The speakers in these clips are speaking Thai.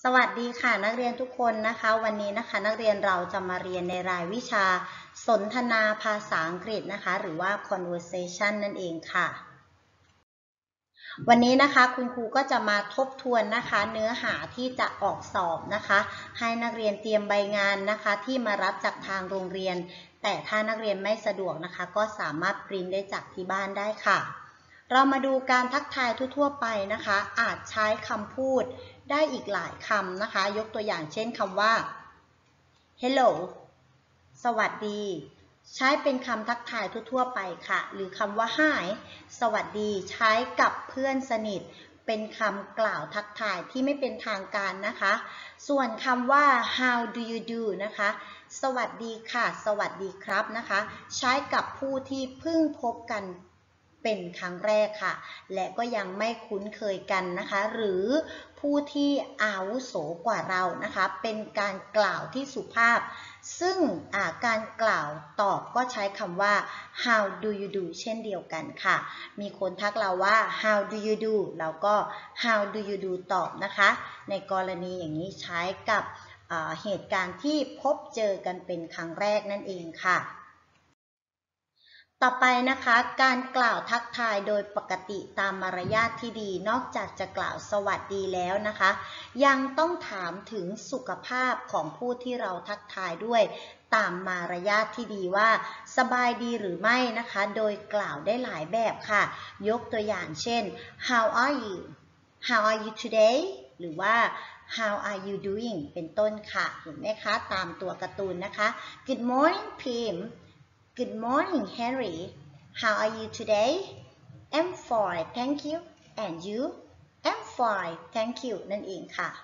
สวัสดีค่ะนักเรียนทุกคนนะคะวันนี้นะคะนักเรียนเราจะมาเรียนในรายวิชาสนทนาภาษาอังกฤษนะคะหรือว่า conversation นั่นเองค่ะวันนี้นะคะคุณครูก็จะมาทบทวนนะคะเนื้อหาที่จะออกสอบนะคะให้นักเรียนเตรียมใบงานนะคะที่มารับจากทางโรงเรียนแต่ถ้านักเรียนไม่สะดวกนะคะก็สามารถปริ้นได้จากที่บ้านได้ค่ะเรามาดูการทักทายทั่วๆไปนะคะอาจใช้คำพูดได้อีกหลายคำนะคะยกตัวอย่างเช่นคำว่า hello สวัสดีใช้เป็นคำทักทายทั่วๆไปค่ะหรือคำว่า hi สวัสดีใช้กับเพื่อนสนิทเป็นคำกล่าวทักทายที่ไม่เป็นทางการนะคะส่วนคำว่า how do you do นะคะสวัสดีค่ะสวัสดีครับนะคะใช้กับผู้ที่เพิ่งพบกันเป็นครั้งแรกค่ะและก็ยังไม่คุ้นเคยกันนะคะหรือผู้ที่อาวุโสกว่าเรานะคะเป็นการกล่าวที่สุภาพซึ่งการกล่าวตอบก็ใช้คำว่า how do you do เช่นเดียวกันค่ะมีคนทักเราว่า how do you do เราก็ how do you do ตอบนะคะในกรณีอย่างนี้ใช้กับเหตุการณ์ที่พบเจอกันเป็นครั้งแรกนั่นเองค่ะต่อไปนะคะการกล่าวทักทายโดยปกติตามมารยาทที่ดีนอกจากจะกล่าวสวัสดีแล้วนะคะยังต้องถามถึงสุขภาพของผู้ที่เราทักทายด้วยตามมารยาทที่ดีว่าสบายดีหรือไม่นะคะโดยกล่าวได้หลายแบบค่ะยกตัวอย่างเช่น How are you How are you today หรือว่า How are you doing เป็นต้นค่ะเห็นไหมคะตามตัวการ์ตูนนะคะ Good morning Pim Good morning Henry How are you today I'm fine thank you and you I'm fine thank you นั่นเองค่ะ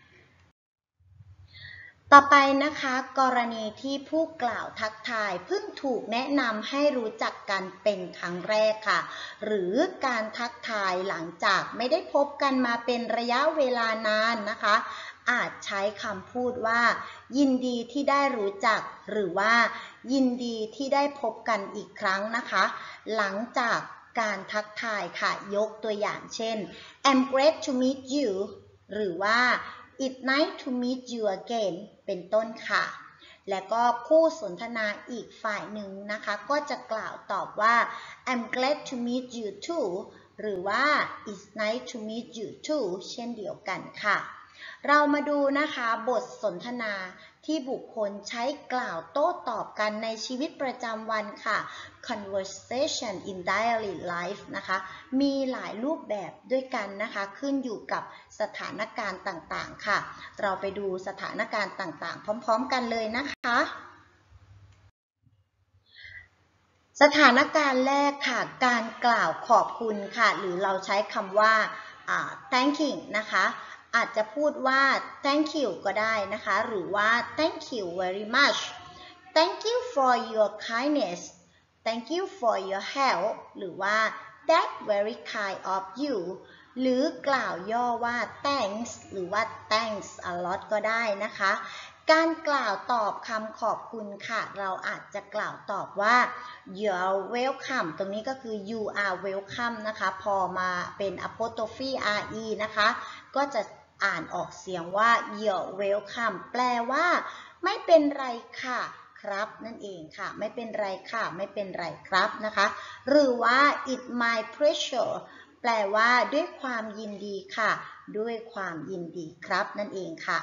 ต่อไปนะคะกรณีที่ผู้กล่าวทักทายเพิ่งถูกแนะนำให้รู้จักกันเป็นครั้งแรกค่ะหรือการทักทายหลังจากไม่ได้พบกันมาเป็นระยะเวลานานนะคะอาจใช้คำพูดว่ายินดีที่ได้รู้จักหรือว่ายินดีที่ได้พบกันอีกครั้งนะคะหลังจากการทักทายค่ะยกตัวอย่างเช่น I'm great to meet you หรือว่า It's nice to meet you again เป็นต้นค่ะและก็คู่สนทนาอีกฝ่ายหนึ่งนะคะก็จะกล่าวตอบว่า I'm glad to meet you too หรือว่า It's nice to meet you too เช่นเดียวกันค่ะเรามาดูนะคะบทสนทนาที่บุคคลใช้กล่าวโต้ตอบกันในชีวิตประจำวันค่ะ conversation in daily life นะคะมีหลายรูปแบบด้วยกันนะคะขึ้นอยู่กับสถานการณ์ต่างๆค่ะเราไปดูสถานการณ์ต่างๆพร้อมๆกันเลยนะคะสถานการณ์แรกค่ะการกล่าวขอบคุณค่ะหรือเราใช้คำว่าthank you นะคะอาจจะพูดว่า thank you ก็ได้นะคะหรือว่า thank you very much thank you for your kindness thank you for your help หรือว่า that's very kind of you หรือกล่าวย่อว่า thanks หรือว่า thanks a lot ก็ได้นะคะการกล่าวตอบคำขอบคุณค่ะเราอาจจะกล่าวตอบว่า you're welcome ตรงนี้ก็คือ you are welcome นะคะพอมาเป็น apostrophe re นะคะก็จะอ่านออกเสียงว่า you're welcome แปลว่าไม่เป็นไรค่ะครับนั่นเองค่ะไม่เป็นไรค่ะไม่เป็นไรครับนะคะหรือว่า it's my pleasure แปลว่าด้วยความยินดีค่ะด้วยความยินดีครับนั่นเองค่ะ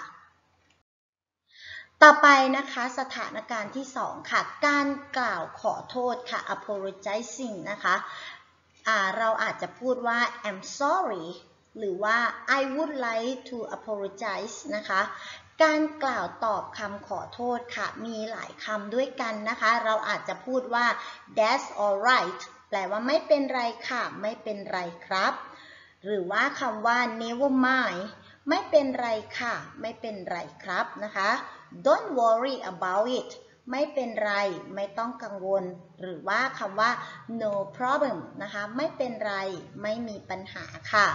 ต่อไปนะคะสถานการณ์ที่2ค่ะการกล่าวขอโทษค่ะ apologizing นะคะเราอาจจะพูดว่า I'm sorry หรือว่า I would like to apologize นะคะการกล่าวตอบคำขอโทษค่ะมีหลายคำด้วยกันนะคะเราอาจจะพูดว่า That's alright แปลว่าไม่เป็นไรค่ะไม่เป็นไรครับหรือว่าคำว่า never mind ไม่เป็นไรค่ะไม่เป็นไรครับนะคะ Don't worry about it ไม่เป็นไรไม่ต้องกังวลหรือว่าคำว่า no problem นะคะไม่เป็นไรไม่มีปัญหาค่ะ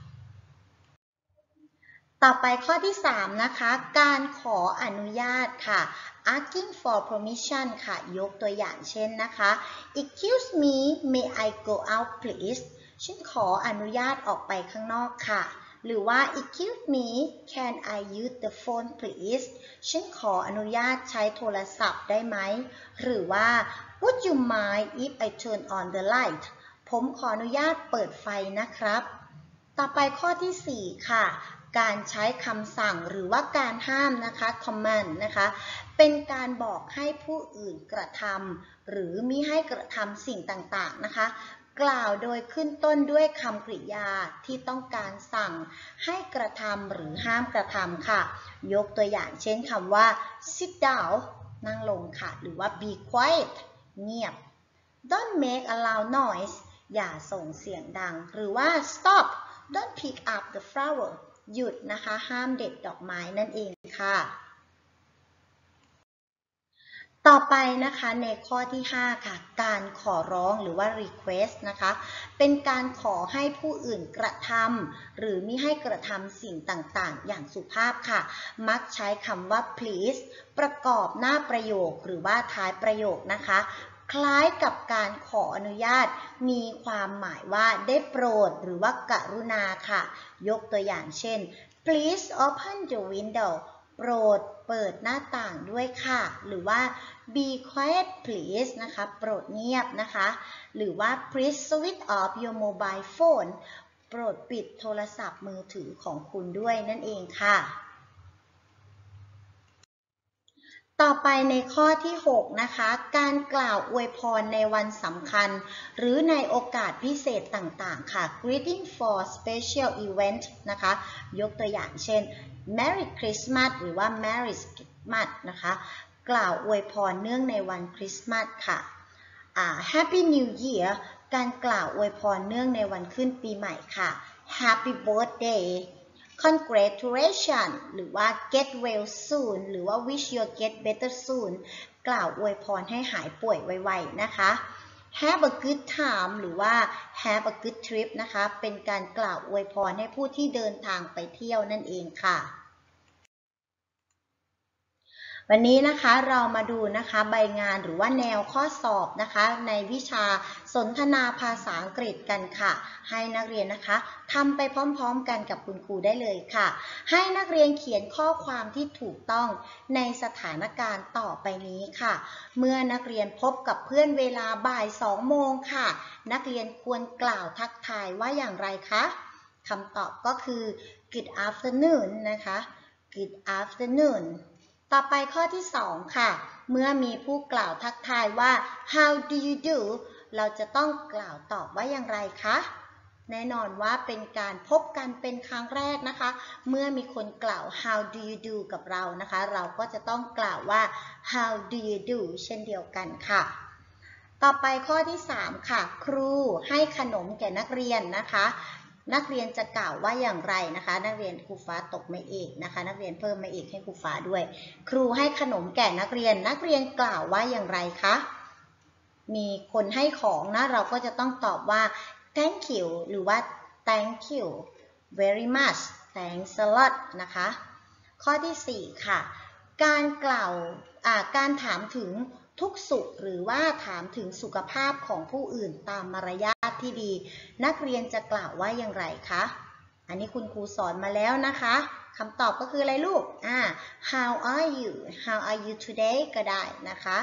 ต่อไปข้อที่3นะคะการขออนุญาตค่ะ asking for permission ค่ะยกตัวอย่างเช่นนะคะ Excuse me may I go out please ฉันขออนุญาตออกไปข้างนอกค่ะหรือว่า excuse me can I use the phone please ฉันขออนุญาตใช้โทรศัพท์ได้ไหมหรือว่า would you mind if I turn on the light ผมขออนุญาตเปิดไฟนะครับต่อไปข้อที่4ค่ะการใช้คำสั่งหรือว่าการห้ามนะคะ command นะคะเป็นการบอกให้ผู้อื่นกระทำหรือมิให้กระทำสิ่งต่างๆนะคะกล่าวโดยขึ้นต้นด้วยคำกริยาที่ต้องการสั่งให้กระทำหรือห้ามกระทำค่ะยกตัวอย่างเช่นคำว่า sit down นั่งลงค่ะหรือว่า be quiet เงียบ don't make a loud noise อย่าส่งเสียงดังหรือว่า stop don't pick up the flower หยุดนะคะห้ามเด็ดดอกไม้นั่นเองค่ะต่อไปนะคะในข้อที่5ค่ะการขอร้องหรือว่า request นะคะเป็นการขอให้ผู้อื่นกระทำหรือมิให้กระทำสิ่งต่างๆอย่างสุภาพค่ะมักใช้คำว่า please ประกอบหน้าประโยคหรือว่าท้ายประโยคนะคะคล้ายกับการขออนุญาตมีความหมายว่าได้โปรดหรือว่ากรุณาค่ะยกตัวอย่างเช่น please open the window โปรดเปิดหน้าต่างด้วยค่ะหรือว่า be quiet please นะคะโปรดเงียบนะคะหรือว่า please switch off your mobile phone โปรดปิดโทรศัพท์มือถือของคุณด้วยนั่นเองค่ะต่อไปในข้อที่6นะคะการกล่าวอวยพรในวันสำคัญหรือในโอกาสพิเศษต่างๆค่ะ greeting for special event นะคะยกตัวอย่างเช่น Merry Christmas หรือว่า Merry Christmas นะคะกล่าวอวยพรเนื่องในวันคริสต์มาสค่ะHappy New Year การกล่าวอวยพรเนื่องในวันขึ้นปีใหม่ค่ะ Happy Birthday Congratulations หรือว่า Get well soon หรือว่า Wish you get better soon กล่าวอวยพรให้หายป่วยไวๆนะคะ Have a good time หรือว่า Have a good trip นะคะเป็นการกล่าวอวยพรให้ผู้ที่เดินทางไปเที่ยวนั่นเองค่ะวันนี้นะคะเรามาดูนะคะใบงานหรือว่าแนวข้อสอบนะคะในวิชาสนทนาภาษาอังกฤษกันค่ะให้นักเรียนนะคะทำไปพร้อมๆกันกับคุณครูได้เลยค่ะให้นักเรียนเขียนข้อความที่ถูกต้องในสถานการณ์ต่อไปนี้ค่ะเมื่อนักเรียนพบกับเพื่อนเวลาบ่าย2 โมงค่ะนักเรียนควรกล่าวทักทายว่าอย่างไรคะคำตอบก็คือ Good afternoon นะคะ Good afternoonต่อไปข้อที่2ค่ะเมื่อมีผู้กล่าวทักทายว่า How do you do เราจะต้องกล่าวตอบว่าอย่างไรคะแน่นอนว่าเป็นการพบกันเป็นครั้งแรกนะคะเมื่อมีคนกล่าว How do you do กับเรานะคะเราก็จะต้องกล่าวว่า How do you do เช่นเดียวกันค่ะต่อไปข้อที่3ค่ะครูให้ขนมแก่นักเรียนนะคะนักเรียนจะกล่าวว่าอย่างไรนะคะนักเรียนครูฟ้าตกไม่เอกนะคะนักเรียนเพิ่มไม่เอกให้ครูฟ้าด้วยครูให้ขนมแก่นักเรียนนักเรียนกล่าวว่าอย่างไรคะมีคนให้ของนะเราก็จะต้องตอบว่า thank you หรือว่า thank you very much thanks a lot นะคะข้อที่4ค่ะการถามถึงทุกสุขหรือว่าถามถึงสุขภาพของผู้อื่นตามมารยาทที่ดีนักเรียนจะกล่าวว่าอย่างไรคะอันนี้คุณครูสอนมาแล้วนะคะคำตอบก็คืออะไรลูกHow are you How are you today ก็ได้นะคะ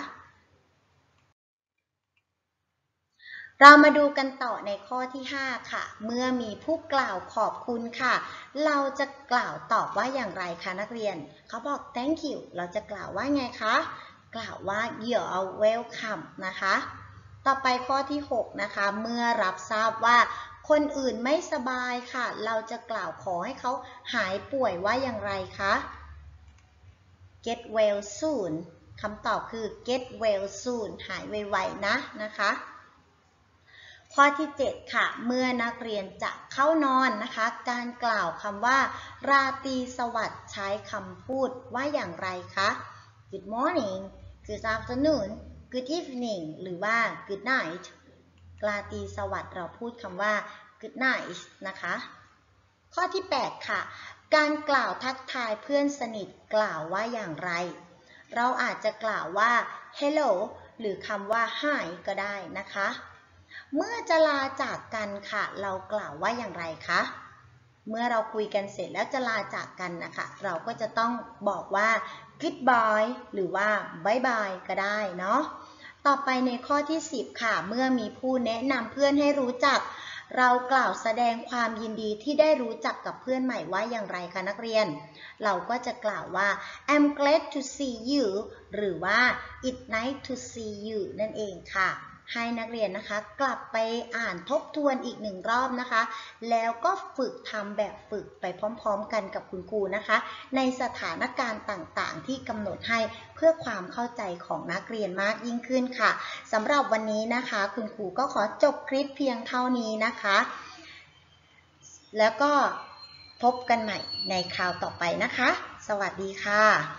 เรามาดูกันต่อในข้อที่5ค่ะเมื่อมีผู้กล่าวขอบคุณค่ะเราจะกล่าวตอบว่าอย่างไรคะนักเรียนเขาบอก thank you เราจะกล่าวว่าไงคะกล่าวว่า you're welcome นะคะต่อไปข้อที่6นะคะเมื่อรับทราบว่าคนอื่นไม่สบายค่ะเราจะกล่าวขอให้เขาหายป่วยว่าอย่างไรคะ get well soon คำตอบคือ get well soon หายไวๆนะคะข้อที่7ค่ะเมื่อนักเรียนจะเข้านอนนะคะการกล่าวคำว่าราตรีสวัสดิ์ใช้คำพูดว่าอย่างไรคะ Good morning Good afternoon Good evening หรือว่า Good night ราตรีสวัสดิ์เราพูดคำว่า Good night นะคะข้อที่8ค่ะการกล่าวทักทายเพื่อนสนิทกล่าวว่าอย่างไรเราอาจจะกล่าวว่า hello หรือคำว่า hi ก็ได้นะคะเมื่อจะลาจากกันค่ะเรากล่าวว่าอย่างไรคะเมื่อเราคุยกันเสร็จแล้วจะลาจากกันนะคะเราก็จะต้องบอกว่า goodbye หรือว่า bye bye ก็ได้เนาะต่อไปในข้อที่10ค่ะเมื่อมีผู้แนะนำเพื่อนให้รู้จักเรากล่าวแสดงความยินดีที่ได้รู้จักกับเพื่อนใหม่ว่าอย่างไรคะนักเรียนเราก็จะกล่าวว่า I'm glad to see you หรือว่า It's nice to see you นั่นเองค่ะให้นักเรียนนะคะกลับไปอ่านทบทวนอีก1 รอบนะคะแล้วก็ฝึกทำแบบฝึกไปพร้อมๆกันกับคุณครูนะคะในสถานการณ์ต่างๆที่กำหนดให้เพื่อความเข้าใจของนักเรียนมากยิ่งขึ้นค่ะสำหรับวันนี้นะคะคุณครูก็ขอจบคลิปเพียงเท่านี้นะคะแล้วก็พบกันใหม่ในคราวต่อไปนะคะสวัสดีค่ะ